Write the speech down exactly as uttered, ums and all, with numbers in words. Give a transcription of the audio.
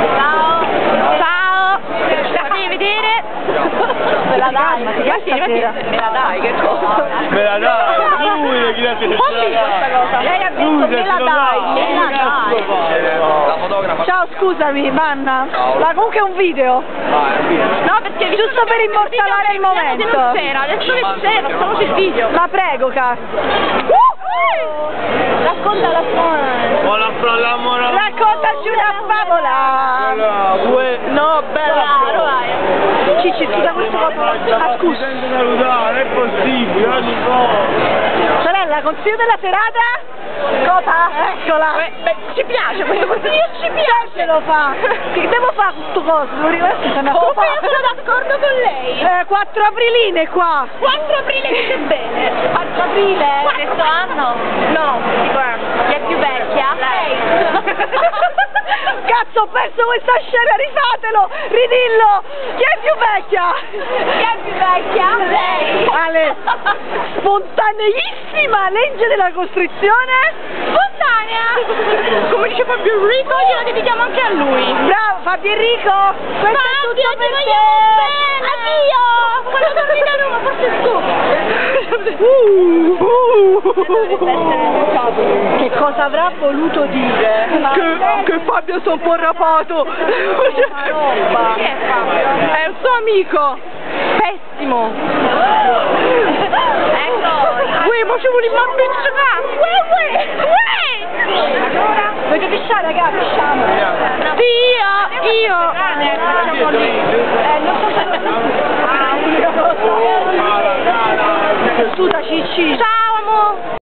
Ciao. Ciao. Lasciami vedere. Me la dai, ma ti me la dai, che cosa? Me la dai, lui chi la tiene? Fammi questa cosa. Lei ha detto me la dai, me la dai. La fotografa. Ciao, scusami, Manna. Ciao. Ma comunque è un video. Ah, è un video. No, perché Giusto per immortalare il momento. Non c'era, adesso che c'è, facciamo il video. Ma prego, ca. Racconta la storia. Vola fra l'amore. Raccontaci una favola. Due, no, bella. Claro, vai. Cici, scusa questo poco. Ah, scusa. Mi sento salutare, è possibile, ogni volta. Sorella, consiglio della serata? Cosa? Eccola. Beh, beh, ci piace questo consiglio, ci piace. Lo fa. Che devo fare questo coso? Devo ricordarsi se Oh, io sono d'accordo con lei. Eh, quattro apriline qua. quattro aprile dice bene. quattro aprile? Questo anno? No, tipo, chi è più vecchia? Lei. Cazzo, ho perso questa scena, rifatelo, ridillo. Chi è più vecchia? Chi è più vecchia? Lei. Ale, spontaneissima legge della costrizione. Spontanea. Come dice Fabio Enrico, gliela dedichiamo anche a lui. Bravo, Fabio Enrico. Questo è tutto Fabio, ti per vogliamo te. bene. Addio. Quello che mi da Roma, forse è tu. Uh, uh. Che cosa avrà voluto dire? Che, che Fabio sta un po' rapato. Chi è Fabio? È un suo amico. Pessimo. Ecco. Uè, ma ci vuole ma picciare. Uè, uè, uè. Volete pisciare, ragazzi? Pisciamo. Sì, io, io. Eh, non so se lo... Suda, Cicci. Ciao, amore.